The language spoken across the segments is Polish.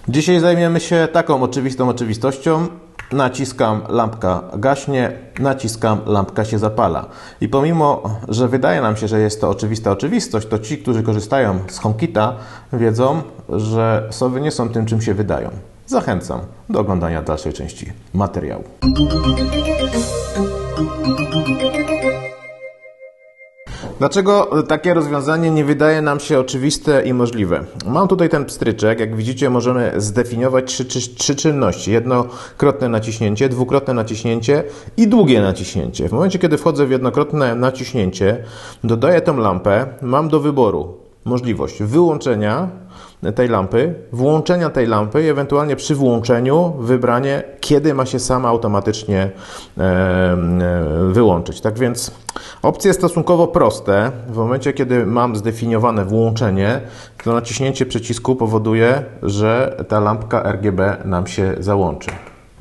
Dzisiaj zajmiemy się taką oczywistą oczywistością. Naciskam, lampka gaśnie, naciskam, lampka się zapala. I pomimo, że wydaje nam się, że jest to oczywista oczywistość, to ci, którzy korzystają z HomeKita, wiedzą, że sowy nie są tym, czym się wydają. Zachęcam do oglądania dalszej części materiału. Dlaczego takie rozwiązanie nie wydaje nam się oczywiste i możliwe? Mam tutaj ten pstryczek. Jak widzicie, możemy zdefiniować trzy czynności. Jednokrotne naciśnięcie, dwukrotne naciśnięcie i długie naciśnięcie. W momencie, kiedy wchodzę w jednokrotne naciśnięcie, dodaję tą lampę, mam do wyboru możliwość wyłączenia tej lampy, włączenia tej lampy i ewentualnie przy włączeniu wybranie, kiedy ma się sama automatycznie wyłączyć. Tak więc opcje stosunkowo proste. W momencie, kiedy mam zdefiniowane włączenie, to naciśnięcie przycisku powoduje, że ta lampka RGB nam się załączy.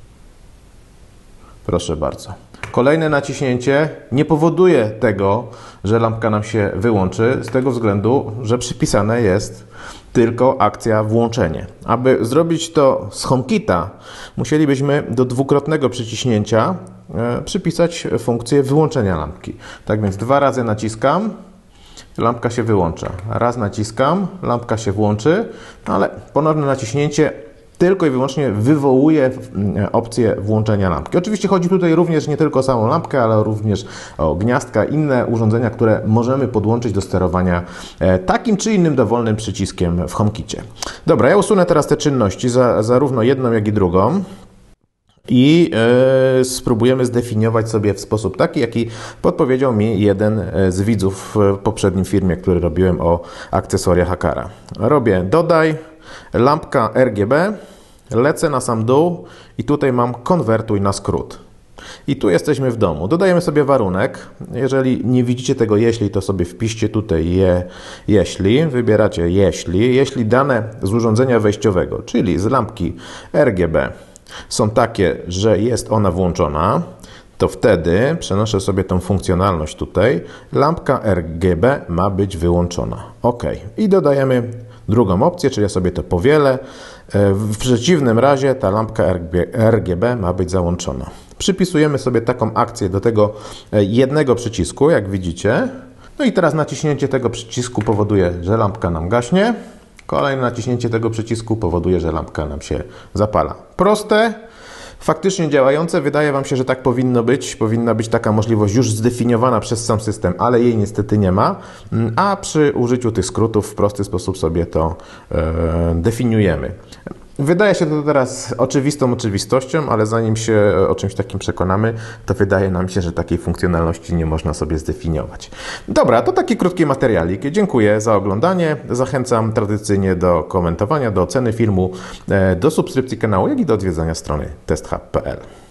Proszę bardzo. Kolejne naciśnięcie nie powoduje tego, że lampka nam się wyłączy, z tego względu, że przypisane jest tylko akcja włączenie. Aby zrobić to z HomeKita, musielibyśmy do dwukrotnego przyciśnięcia przypisać funkcję wyłączenia lampki. Tak więc 2 razy naciskam, lampka się wyłącza. Raz naciskam, lampka się włączy, ale ponowne naciśnięcie tylko i wyłącznie wywołuje opcję włączenia lampki. Oczywiście chodzi tutaj również nie tylko o samą lampkę, ale również o gniazdka, inne urządzenia, które możemy podłączyć do sterowania takim czy innym dowolnym przyciskiem w HomeKicie. Dobra, ja usunę teraz te czynności, zarówno jedną, jak i drugą. I spróbujemy zdefiniować sobie w sposób taki, jaki podpowiedział mi jeden z widzów w poprzednim filmie, który robiłem o akcesoriach Akara. Robię dodaj, lampka RGB, lecę na sam dół i tutaj mam konwertuj na skrót. I tu jesteśmy w domu. Dodajemy sobie warunek. Jeżeli nie widzicie tego jeśli, to sobie wpiszcie tutaj jeśli. Wybieracie jeśli dane z urządzenia wejściowego, czyli z lampki RGB są takie, że jest ona włączona, to wtedy przenoszę sobie tą funkcjonalność tutaj. Lampka RGB ma być wyłączona. OK. I dodajemy drugą opcję, czyli ja sobie to powielę. W przeciwnym razie ta lampka RGB ma być załączona. Przypisujemy sobie taką akcję do tego jednego przycisku, jak widzicie. No i teraz naciśnięcie tego przycisku powoduje, że lampka nam gaśnie. Kolejne naciśnięcie tego przycisku powoduje, że lampka nam się zapala. Proste, faktycznie działające. Wydaje Wam się, że tak powinno być. Powinna być taka możliwość już zdefiniowana przez sam system, ale jej niestety nie ma. A przy użyciu tych skrótów w prosty sposób sobie to definiujemy. Wydaje się to teraz oczywistą oczywistością, ale zanim się o czymś takim przekonamy, to wydaje nam się, że takiej funkcjonalności nie można sobie zdefiniować. Dobra, to taki krótki materialik. Dziękuję za oglądanie. Zachęcam tradycyjnie do komentowania, do oceny filmu, do subskrypcji kanału, jak i do odwiedzania strony testhub.pl.